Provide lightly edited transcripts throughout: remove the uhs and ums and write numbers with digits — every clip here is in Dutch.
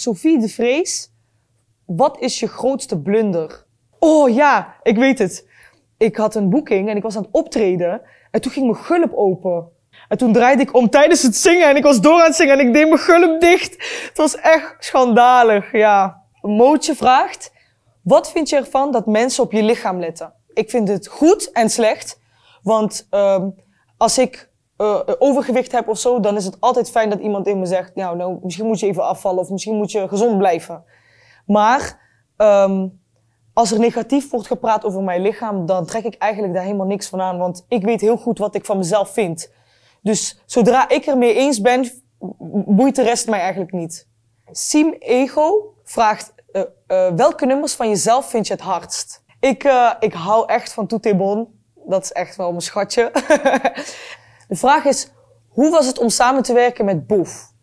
Sophie de Vrees. Wat is je grootste blunder? Oh ja, ik weet het. Ik had een boeking en ik was aan het optreden. En toen ging mijn gulp open. En toen draaide ik om tijdens het zingen en ik was door aan het zingen en ik deed mijn gulp dicht. Het was echt schandalig, ja. Mootje vraagt, wat vind je ervan dat mensen op je lichaam letten? Ik vind het goed en slecht, want als ik overgewicht heb of zo, dan is het altijd fijn dat iemand in me zegt, nou, misschien moet je even afvallen of misschien moet je gezond blijven. Maar als er negatief wordt gepraat over mijn lichaam, dan trek ik eigenlijk daar helemaal niks van aan, want ik weet heel goed wat ik van mezelf vind. Dus zodra ik er mee eens ben, boeit de rest mij eigenlijk niet. Sim Ego vraagt, welke nummers van jezelf vind je het hardst? Ik hou echt van Toet Bon. Dat is echt wel mijn schatje. De vraag is, hoe was het om samen te werken met Boef?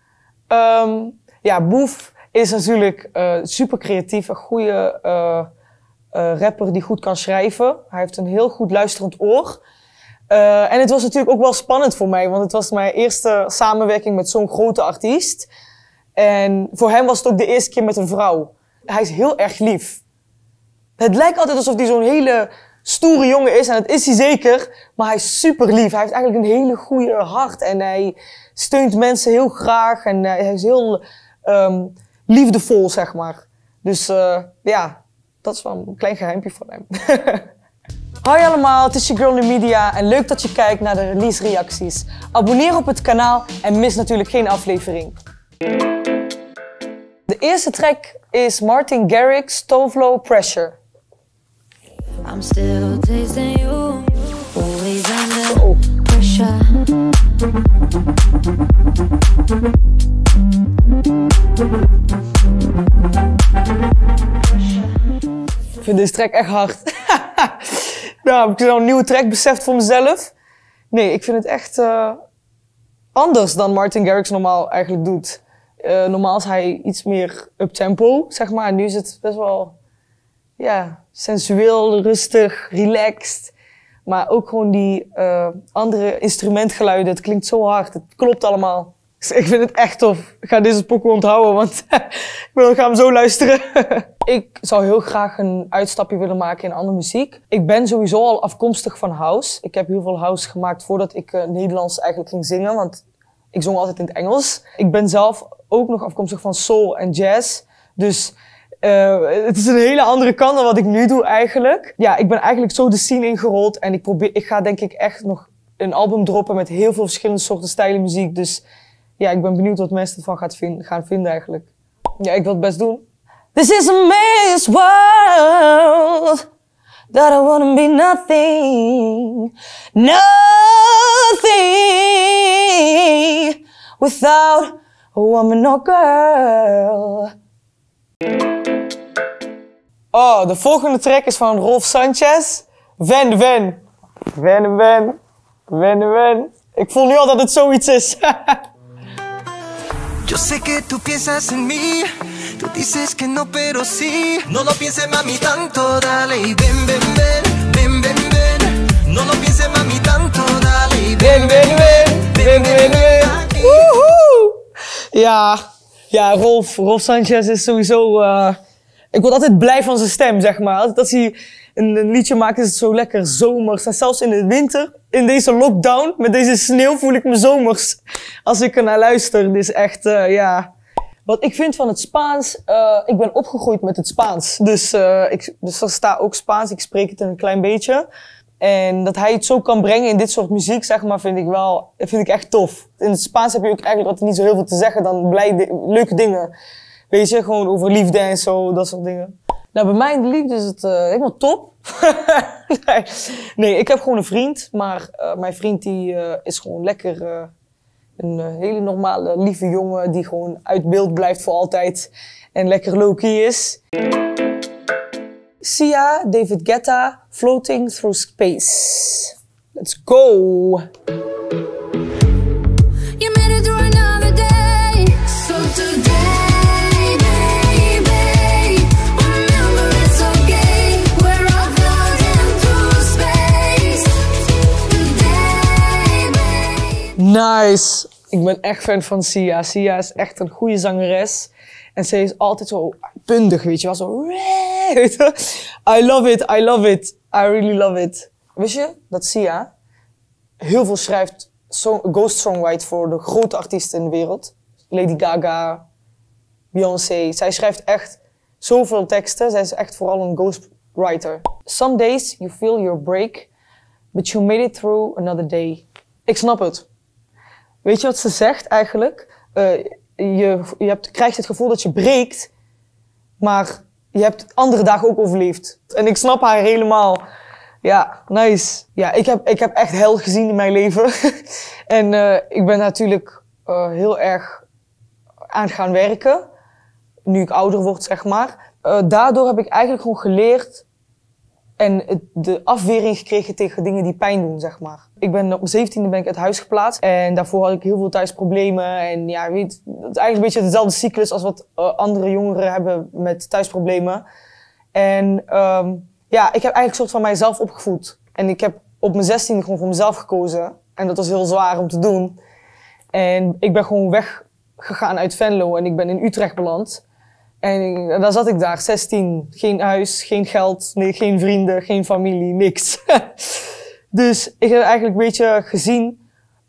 Ja, Boef is natuurlijk super creatief, een goede rapper die goed kan schrijven. Hij heeft een heel goed luisterend oor. En het was natuurlijk ook wel spannend voor mij, want het was mijn eerste samenwerking met zo'n grote artiest. En voor hem was het ook de eerste keer met een vrouw. Hij is heel erg lief. Het lijkt altijd alsof hij zo'n hele stoere jongen is, en dat is hij zeker, maar hij is super lief. Hij heeft eigenlijk een hele goede hart en hij steunt mensen heel graag en hij is heel liefdevol, zeg maar. Dus ja, dat is wel een klein geheimpje van hem. Hoi allemaal, het is je girl Numidia en leuk dat je kijkt naar de release reacties. Abonneer op het kanaal en mis natuurlijk geen aflevering. De eerste track is Martin Garrix, Tovlo, Pressure. I'm still tasting you, always under pressure. Ik vind deze track echt hard. Nou, heb ik zo'n nieuwe track beseft voor mezelf? Nee, ik vind het echt anders dan Martin Garrix normaal eigenlijk doet. Normaal is hij iets meer uptempo, zeg maar. En nu is het best wel, ja, sensueel, rustig, relaxed. Maar ook gewoon die andere instrumentgeluiden. Het klinkt zo hard. Het klopt allemaal. Dus ik vind het echt tof. Ik ga deze pokoe onthouden, want ik ga hem zo luisteren. Ik zou heel graag een uitstapje willen maken in andere muziek. Ik ben sowieso al afkomstig van house. Ik heb heel veel house gemaakt voordat ik Nederlands eigenlijk ging zingen, want ik zong altijd in het Engels. Ik ben zelf ook nog afkomstig van soul en jazz. Dus het is een hele andere kant dan wat ik nu doe eigenlijk. Ja, ik ben eigenlijk zo de scene ingerold en ik ga denk ik echt nog een album droppen met heel veel verschillende soorten stijlen muziek. Dus ja, ik ben benieuwd wat mensen ervan gaan vinden eigenlijk. Ja, ik wil het best doen. This is a man's world that I wanna be nothing, nothing without a woman or girl. Oh, de volgende track is van Rolf Sanchez. Ven, ven. Ven, ven. Ven, ven. Ik voel nu al dat het zoiets is. Yo sé que tú piensas en mí, tú dices que no, pero sí. No lo pienses, mami, tanto, dale y ven, ven, ven, ven, ven, ven. No lo pienses, mami, tanto, dale y ven, ven, ven, ven, ven, ven. Woehoe! Ja, Rolf Sanchez is sowieso. Ik word altijd blij van zijn stem, zeg maar. Als hij een liedje maakt, is het zo lekker zomers. En zelfs in de winter, in deze lockdown, met deze sneeuw, voel ik me zomers. Als ik er naar luister. Dit is echt, ja. Wat ik vind van het Spaans, ik ben opgegroeid met het Spaans. Dus er staat ook Spaans, ik spreek het een klein beetje. En dat hij het zo kan brengen in dit soort muziek, zeg maar, vind ik echt tof. In het Spaans heb je ook eigenlijk altijd niet zo heel veel te zeggen dan leuke dingen. Weet je, gewoon over liefde en zo, dat soort dingen. Nou, bij mij in de liefde is het helemaal top. Nee, ik heb gewoon een vriend, maar mijn vriend die is gewoon lekker een hele normale, lieve jongen die gewoon uit beeld blijft voor altijd en lekker low-key is. Sia, David Guetta, Floating Through Space. Let's go! Nice! Ik ben echt fan van Sia. Sia is echt een goede zangeres. En zij is altijd zo pundig, weet je wel. Zo, weet je? I love it, I love it. I really love it. Wist je dat Sia heel veel schrijft, ghost songwrite voor de grote artiesten in de wereld. Lady Gaga, Beyoncé. Zij schrijft echt zoveel teksten. Zij is echt vooral een ghostwriter. Some days you feel your break, but you made it through another day. Ik snap het. Weet je wat ze zegt eigenlijk? Je krijgt het gevoel dat je breekt, maar je hebt andere dagen ook overleefd. En ik snap haar helemaal. Ja, nice. Ja, ik heb echt hel gezien in mijn leven. En ik ben natuurlijk heel erg aan gaan werken. Nu ik ouder word, zeg maar. Daardoor heb ik eigenlijk gewoon geleerd en de afwering gekregen tegen dingen die pijn doen, zeg maar. Ik ben op mijn 17e ben ik uit huis geplaatst. En daarvoor had ik heel veel thuisproblemen. En ja, weet, het is eigenlijk een beetje dezelfde cyclus als wat andere jongeren hebben met thuisproblemen. En ja, ik heb eigenlijk een soort van mijzelf opgevoed. En ik heb op mijn 16e gewoon voor mezelf gekozen. En dat was heel zwaar om te doen. En ik ben gewoon weggegaan uit Venlo en ik ben in Utrecht beland. En daar zat ik daar, 16. Geen huis, geen geld, nee, geen vrienden, geen familie, niks. Dus ik heb eigenlijk een beetje gezien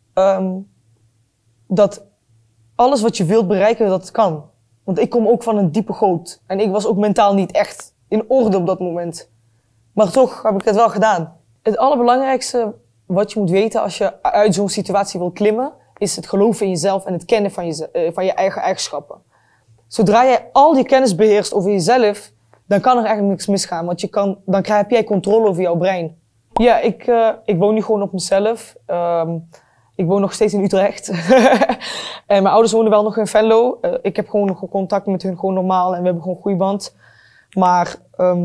dat alles wat je wilt bereiken, dat kan. Want ik kom ook van een diepe goot. En ik was ook mentaal niet echt in orde op dat moment. Maar toch heb ik het wel gedaan. Het allerbelangrijkste wat je moet weten als je uit zo'n situatie wil klimmen, is het geloven in jezelf en het kennen van je eigen eigenschappen. Zodra jij al die kennis beheerst over jezelf, dan kan er eigenlijk niks misgaan. Want dan heb jij controle over jouw brein. Ja, ik woon nu gewoon op mezelf. Ik woon nog steeds in Utrecht. En mijn ouders wonen wel nog in Venlo. Ik heb gewoon nog contact met hun, gewoon normaal. En we hebben gewoon een goede band. Maar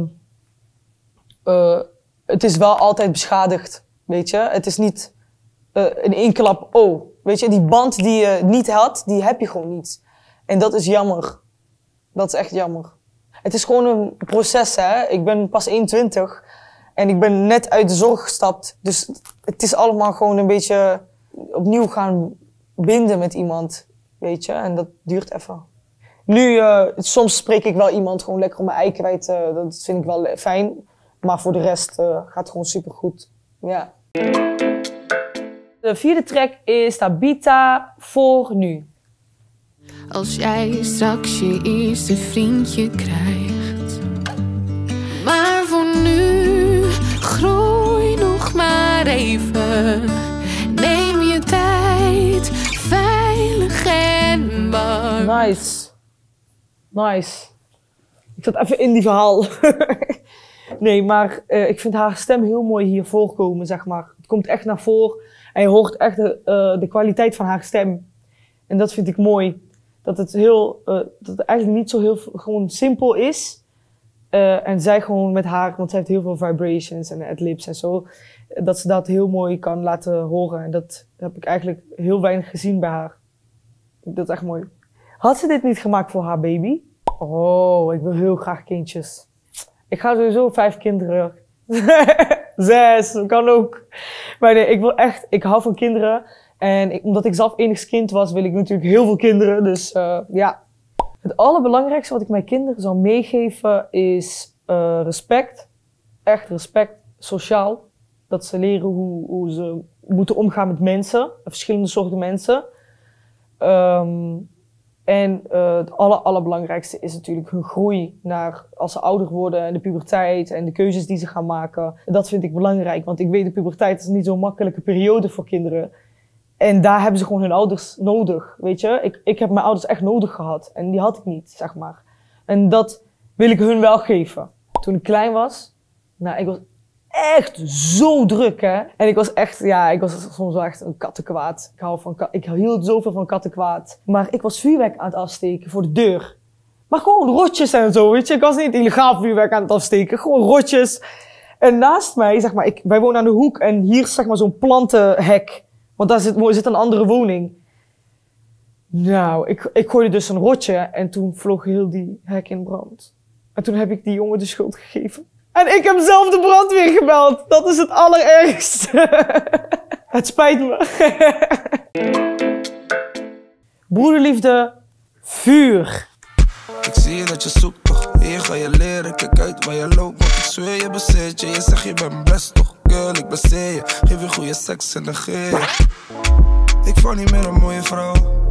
het is wel altijd beschadigd, weet je. Het is niet in één klap, oh. Weet je, die band die je niet had, die heb je gewoon niet. En dat is jammer. Dat is echt jammer. Het is gewoon een proces, hè. Ik ben pas 21 en ik ben net uit de zorg gestapt. Dus het is allemaal gewoon een beetje opnieuw gaan binden met iemand, weet je. En dat duurt even. Nu, soms spreek ik wel iemand gewoon lekker om mijn ei kwijt. Dat vind ik wel fijn. Maar voor de rest gaat het gewoon supergoed. Ja. De vierde track is Tabita, Voor Nu. Als jij straks je eerste vriendje krijgt. Maar voor nu, groei nog maar even. Neem je tijd, veilig en warm. Nice. Nice. Ik zat even in die verhaal. Nee, maar ik vind haar stem heel mooi hier voorkomen, zeg maar. Het komt echt naar voren en je hoort echt de kwaliteit van haar stem. En dat vind ik mooi. Dat het eigenlijk niet zo heel gewoon simpel is. En zij gewoon met haar, want zij heeft heel veel vibrations en adlibs en zo. Dat ze dat heel mooi kan laten horen. En dat heb ik eigenlijk heel weinig gezien bij haar. Dat is echt mooi. Had ze dit niet gemaakt voor haar baby? Oh, ik wil heel graag kindjes. Ik ga sowieso 5 kinderen. 6, kan ook. Maar nee, ik hou van kinderen. En omdat ik zelf enigst kind was, wil ik natuurlijk heel veel kinderen. Dus ja. Het allerbelangrijkste wat ik mijn kinderen zou meegeven is respect. Echt respect, sociaal. Dat ze leren hoe ze moeten omgaan met mensen. Verschillende soorten mensen. En het allerbelangrijkste is natuurlijk hun groei naar als ze ouder worden en de puberteit en de keuzes die ze gaan maken. Dat vind ik belangrijk, want ik weet de puberteit is niet zo'n makkelijke periode voor kinderen. En daar hebben ze gewoon hun ouders nodig, weet je. Ik heb mijn ouders echt nodig gehad en die had ik niet, zeg maar. En dat wil ik hun wel geven. Toen ik klein was, nou, ik was echt zo druk, hè. En ik was soms wel echt een kattenkwaad. Ik hield zoveel van kattenkwaad. Maar ik was vuurwerk aan het afsteken voor de deur. Maar gewoon rotjes en zo, weet je. Ik was niet illegaal vuurwerk aan het afsteken. Gewoon rotjes. En naast mij, zeg maar, wij wonen aan de hoek en hier is zeg maar zo'n plantenhek. Want daar zit een andere woning. Nou, ik gooide dus een rotje en toen vloog heel die hek in brand. En toen heb ik die jongen de schuld gegeven. En ik heb zelf de brandweer gebeld. Dat is het allerergste. Het spijt me. Broederliefde, vuur. Ik zie dat je zoekt toch, hier ga je leren. Kijk uit waar je loopt, want ik zweer je bezit je. Je zegt je bent blessed toch, girl, ik bezit je. Geef je goede seks en negeer je. Ik val niet meer een mooie vrouw.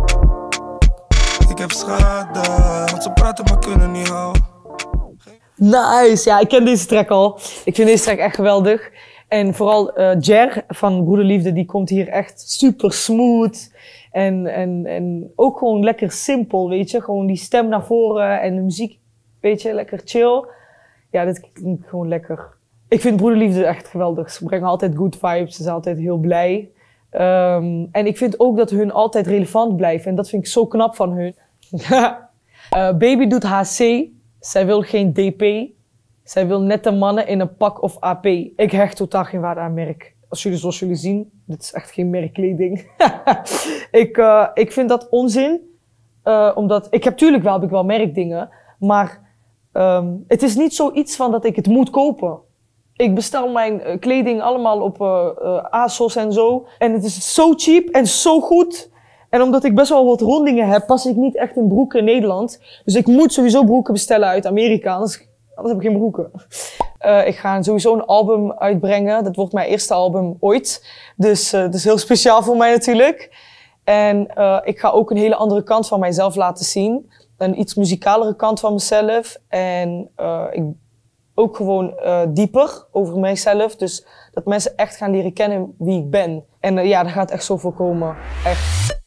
Ik heb schade, want ze praten maar kunnen niet houden. Nice, ja, ik ken deze track al. Ik vind deze track echt geweldig. En vooral Jer van Broederliefde, die komt hier echt super smooth. En ook gewoon lekker simpel, weet je. Gewoon die stem naar voren en de muziek, weet je, lekker chill. Ja, dit klinkt gewoon lekker. Ik vind Broederliefde echt geweldig. Ze brengen altijd good vibes, ze zijn altijd heel blij. En ik vind ook dat hun altijd relevant blijven. En dat vind ik zo knap van hun. Baby doet HC. Zij wil geen DP. Zij wil nette mannen in een pak of AP. Ik hecht totaal geen waarde aan merk. Zoals jullie zien, dit is echt geen merkkleding. Ik vind dat onzin. Omdat, heb ik wel merkdingen. Maar het is niet zoiets van dat ik het moet kopen. Ik bestel mijn kleding allemaal op ASOS en zo. En het is zo cheap en zo goed. En omdat ik best wel wat rondingen heb, pas ik niet echt in broeken in Nederland. Dus ik moet sowieso broeken bestellen uit Amerika, anders heb ik geen broeken. Ik ga sowieso een album uitbrengen. Dat wordt mijn eerste album ooit. Dus dat is heel speciaal voor mij natuurlijk. En ik ga ook een hele andere kant van mijzelf laten zien. Een iets muzikalere kant van mezelf. En ik ook gewoon dieper over mijzelf. Dus dat mensen echt gaan leren kennen wie ik ben. En ja, daar gaat echt zoveel komen. Echt.